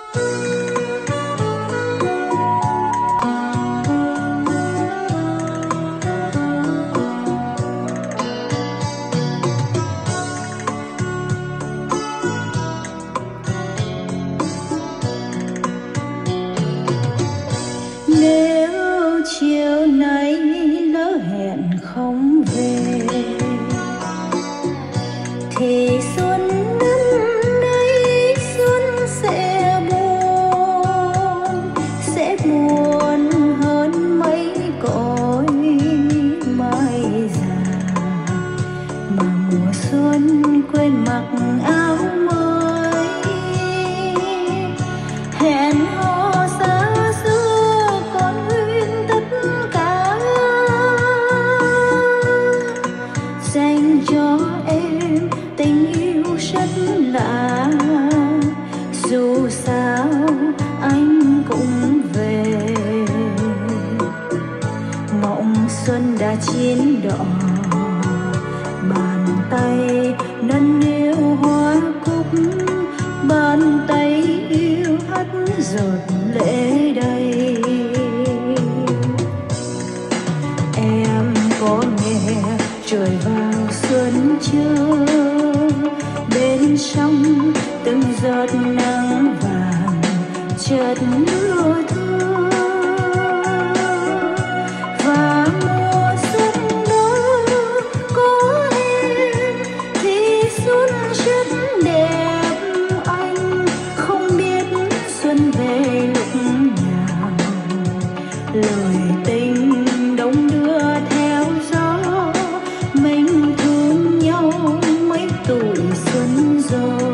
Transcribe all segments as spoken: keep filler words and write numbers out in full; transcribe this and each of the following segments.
Nếu chiều nay lỡ hẹn không về thì xuân năm nay xuân sẽ buồn, sẽ buồn hơn mấy cõi mai già. Mà mùa xuân quên mặc áo mới, hẹn hò xa xưa còn nguyên tất cả, dành cho em tình yêu rất lạ. Dù sao anh cũng về, mộng xuân đã chín đỏ, bàn tay nâng niu hoa cúc, bàn tay yêu hắt giọt lệ đầy. Em có nghe trời vào xuân chưa, bên sông từng giọt nắng vàng chợt mưa thưa. Và mùa xuân đó có em thì xuân rất đẹp. Anh không biết xuân về lúc nào, lời tình đông đưa theo gió, mình thương nhau mấy tuổi xuân rồi.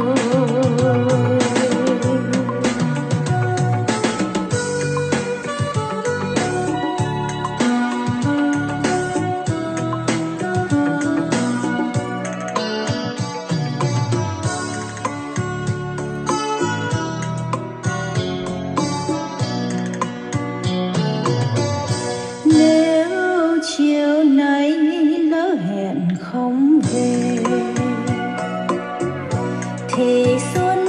Nếu chiều nay lỡ hẹn không về thì xuân